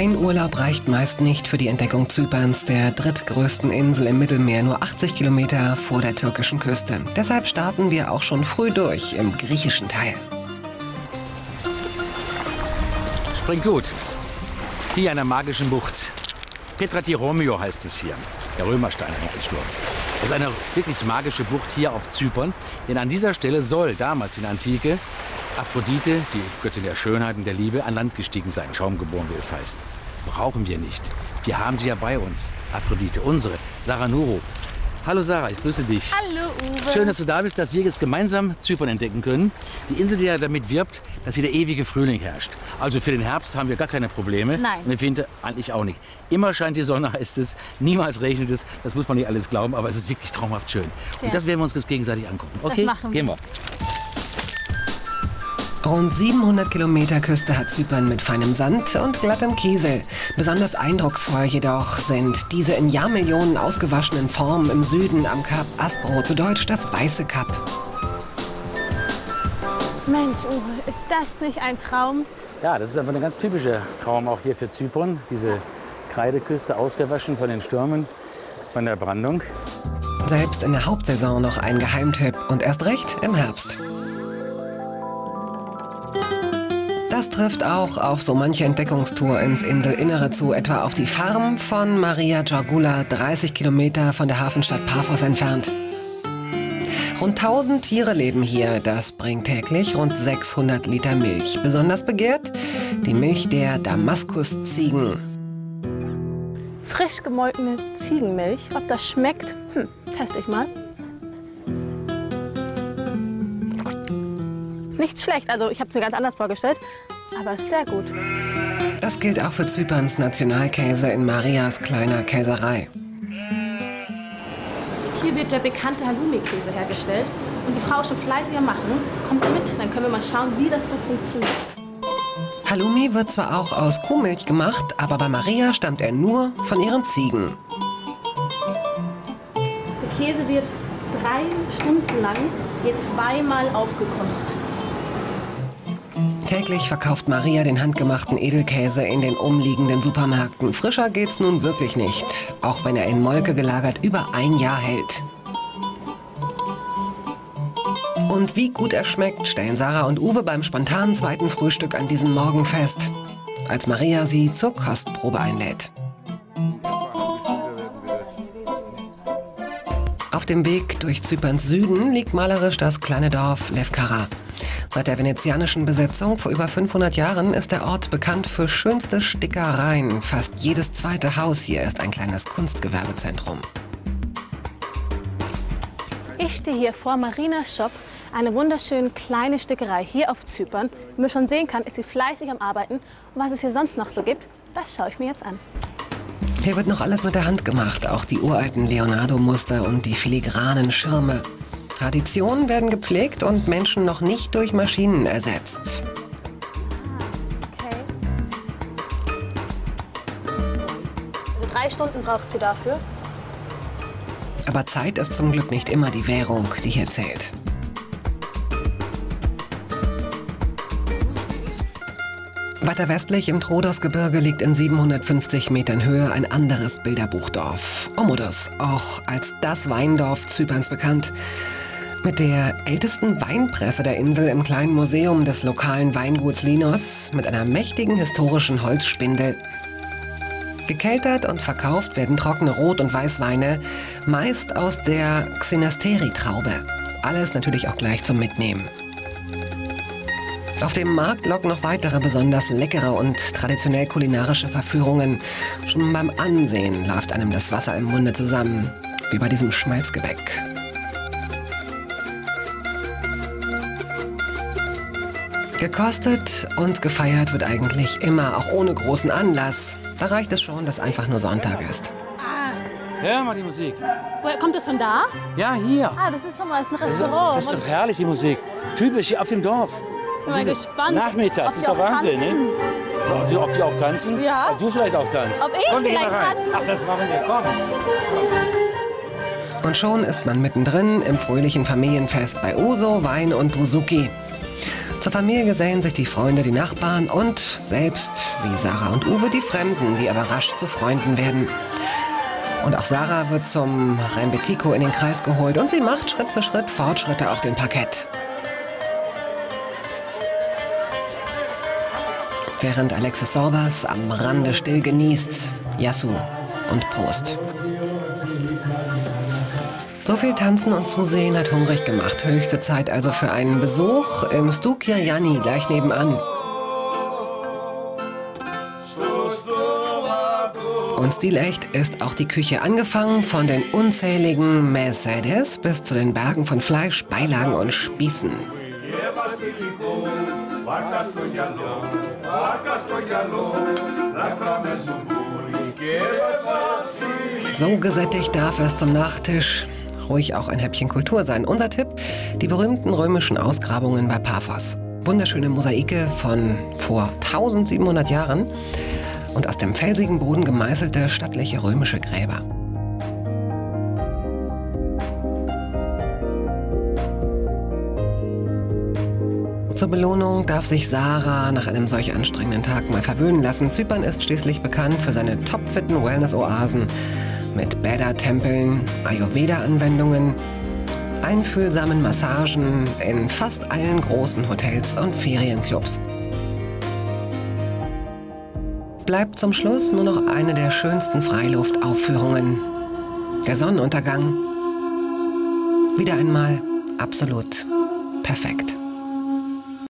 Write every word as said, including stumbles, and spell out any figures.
Ein Urlaub reicht meist nicht für die Entdeckung Zyperns, der drittgrößten Insel im Mittelmeer, nur achtzig Kilometer vor der türkischen Küste. Deshalb starten wir auch schon früh durch im griechischen Teil. Springt gut. Hier an der magischen Bucht. Petratiromio heißt es hier. Der Römerstein eigentlich nur. Das ist eine wirklich magische Bucht hier auf Zypern. Denn an dieser Stelle soll damals in der Antike Aphrodite, die Göttin der Schönheit und der Liebe, an Land gestiegen sein. Schaumgeboren, wie es heißt. Brauchen wir nicht. Wir haben sie ja bei uns. Aphrodite, unsere. Sarah Nuru. Hallo Sarah, ich grüße dich. Hallo Uwe. Schön, dass du da bist, dass wir jetzt gemeinsam Zypern entdecken können. Die Insel, die ja damit wirbt, dass hier der ewige Frühling herrscht. Also für den Herbst haben wir gar keine Probleme. Nein. Und im Winter eigentlich auch nicht. Immer scheint die Sonne, heißt es. Niemals regnet es. Das muss man nicht alles glauben, aber es ist wirklich traumhaft schön. Sehr. Und das werden wir uns jetzt gegenseitig angucken. Okay, das machen wir. Gehen wir. Rund siebenhundert Kilometer Küste hat Zypern mit feinem Sand und glattem Kiesel. Besonders eindrucksvoll jedoch sind diese in Jahrmillionen ausgewaschenen Formen im Süden am Kap Aspro, zu Deutsch das Weiße Kap. Mensch, Uwe, ist das nicht ein Traum? Ja, das ist einfach ein ganz typischer Traum auch hier für Zypern. Diese Kreideküste, ausgewaschen von den Stürmen, von der Brandung. Selbst in der Hauptsaison noch ein Geheimtipp und erst recht im Herbst. Das trifft auch auf so manche Entdeckungstour ins Inselinnere zu, etwa auf die Farm von Maria Georgula, dreißig Kilometer von der Hafenstadt Paphos entfernt. Rund tausend Tiere leben hier, das bringt täglich rund sechshundert Liter Milch. Besonders begehrt die Milch der Damaskusziegen. Frisch gemolkene Ziegenmilch, ob das schmeckt? Hm, teste ich mal. Nicht schlecht, also ich habe es mir ganz anders vorgestellt, aber sehr gut. Das gilt auch für Zyperns Nationalkäse in Marias kleiner Käserei. Hier wird der bekannte Halloumi-Käse hergestellt und die Frau ist schon fleißig am Machen. Kommt mit, dann können wir mal schauen, wie das so funktioniert. Halloumi wird zwar auch aus Kuhmilch gemacht, aber bei Maria stammt er nur von ihren Ziegen. Der Käse wird drei Stunden lang je zweimal aufgekocht. Täglich verkauft Maria den handgemachten Edelkäse in den umliegenden Supermärkten. Frischer geht's nun wirklich nicht, auch wenn er in Molke gelagert über ein Jahr hält. Und wie gut er schmeckt, stellen Sarah und Uwe beim spontanen zweiten Frühstück an diesem Morgen fest, als Maria sie zur Kostprobe einlädt. Auf dem Weg durch Zyperns Süden liegt malerisch das kleine Dorf Lefkara. Seit der venezianischen Besetzung vor über fünfhundert Jahren ist der Ort bekannt für schönste Stickereien. Fast jedes zweite Haus hier ist ein kleines Kunstgewerbezentrum. Ich stehe hier vor Marinas Shop, eine wunderschöne kleine Stickerei hier auf Zypern. Wie man schon sehen kann, ist sie fleißig am Arbeiten. Und was es hier sonst noch so gibt, das schaue ich mir jetzt an. Hier wird noch alles mit der Hand gemacht, auch die uralten Leonardo-Muster und die filigranen Schirme. Traditionen werden gepflegt und Menschen noch nicht durch Maschinen ersetzt. Okay. Also drei Stunden braucht sie dafür. Aber Zeit ist zum Glück nicht immer die Währung, die hier zählt. Weiter westlich im Trhodosgebirge liegt in siebenhundertfünfzig Metern Höhe ein anderes Bilderbuchdorf. Omodos, auch als das Weindorf Zyperns bekannt. Mit der ältesten Weinpresse der Insel im kleinen Museum des lokalen Weinguts Linos, mit einer mächtigen historischen Holzspindel. Gekeltert und verkauft werden trockene Rot- und Weißweine, meist aus der Xynasteri-Traube. Alles natürlich auch gleich zum Mitnehmen. Auf dem Markt locken noch weitere besonders leckere und traditionell kulinarische Verführungen. Schon beim Ansehen läuft einem das Wasser im Munde zusammen, wie bei diesem Schmalzgebäck. Gekostet und gefeiert wird eigentlich immer, auch ohne großen Anlass. Da reicht es schon, dass einfach nur Sonntag ist. Hör mal die Musik. Woher kommt das von da? Ja, hier. Ah, das ist schon mal ein Das ist, Restaurant. das ist doch herrlich, die Musik. Typisch hier auf dem Dorf. Ich bin mal gespannt. Nachmittags, ob das die ist doch auch Wahnsinn, tanzen. ne? Ob die, ob die auch tanzen? Ja. Ob du vielleicht auch tanzt? Ob ich Komm, wir gehen vielleicht mal rein. tanze? Ach, das machen wir, komm. Und schon ist man mittendrin im fröhlichen Familienfest bei Uso, Wein und Buzuki. Zur Familie gesellen sich die Freunde, die Nachbarn und selbst, wie Sarah und Uwe, die Fremden, die aber rasch zu Freunden werden. Und auch Sarah wird zum Rembetiko in den Kreis geholt und sie macht Schritt für Schritt Fortschritte auf dem Parkett. Während Alexis Sorbas am Rande still genießt, Yasu und Prost. So viel Tanzen und Zusehen hat hungrig gemacht. Höchste Zeit also für einen Besuch im Stu Kirjani gleich nebenan. Und stilecht ist auch die Küche, angefangen von den unzähligen Mercedes bis zu den Bergen von Fleisch, Beilagen und Spießen. So gesättigt darf es zum Nachtisch ruhig auch ein Häppchen Kultur sein. Unser Tipp: die berühmten römischen Ausgrabungen bei Paphos. Wunderschöne Mosaike von vor tausendsiebenhundert Jahren und aus dem felsigen Boden gemeißelte stattliche römische Gräber. Zur Belohnung darf sich Sarah nach einem solch anstrengenden Tag mal verwöhnen lassen. Zypern ist schließlich bekannt für seine topfitten Wellness-Oasen mit Bäder-Tempeln, Ayurveda-Anwendungen, einfühlsamen Massagen in fast allen großen Hotels und Ferienclubs. Bleibt zum Schluss nur noch eine der schönsten Freiluftaufführungen: der Sonnenuntergang. Wieder einmal absolut perfekt.